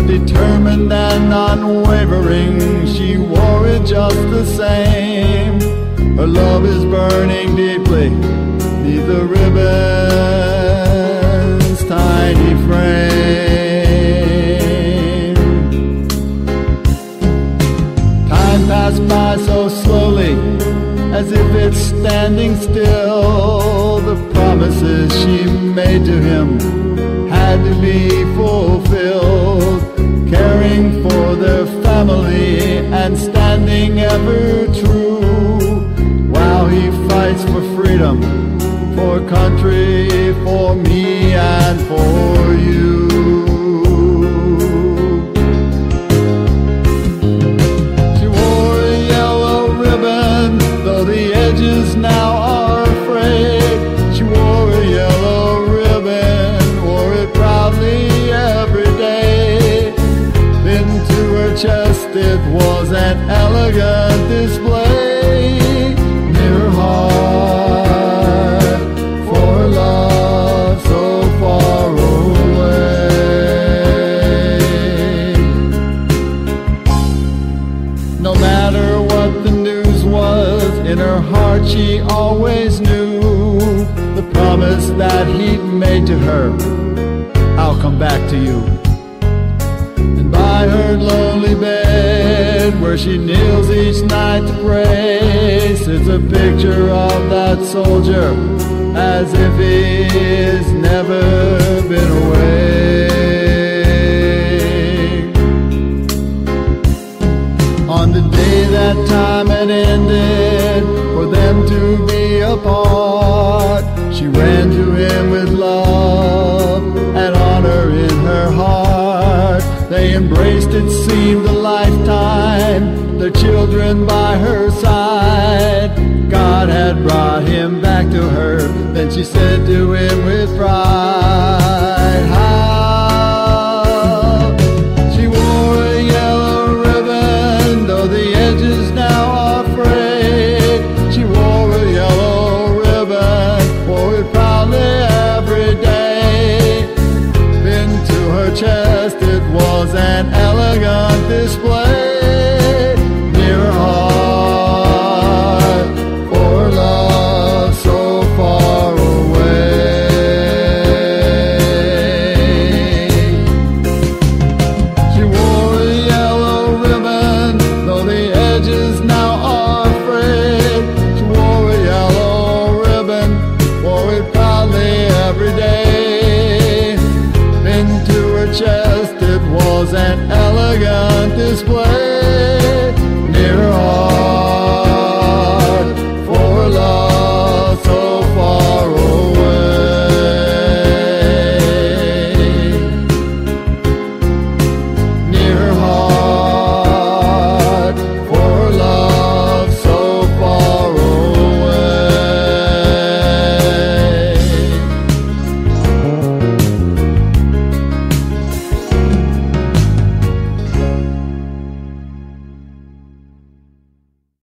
determined and unwavering, she wore it just the same. Her love is burning deeply neath the ribbon's tiny frame. Time passed by so slowly, as if it's standing still. The promises she made to him had to be fulfilled, caring for their family and standing ever true, while he fights for freedom, for country, for me and for you. She wore a yellow ribbon, though the edges now are frayed. She wore a yellow ribbon, wore it proudly every day. Then to her chest it was an elegant display, near her heart, for love so far away. No matter what the news was, in her heart she always knew the promise that he'd made to her: I'll come back to you. And by her lonely bed, where she kneels each night to pray, sits a picture of that soldier, as if he's never been away. On the day that time had ended for them to be apart, she ran to him with love and honor in her heart. They embraced, it seemed a lifetime, their children by her side.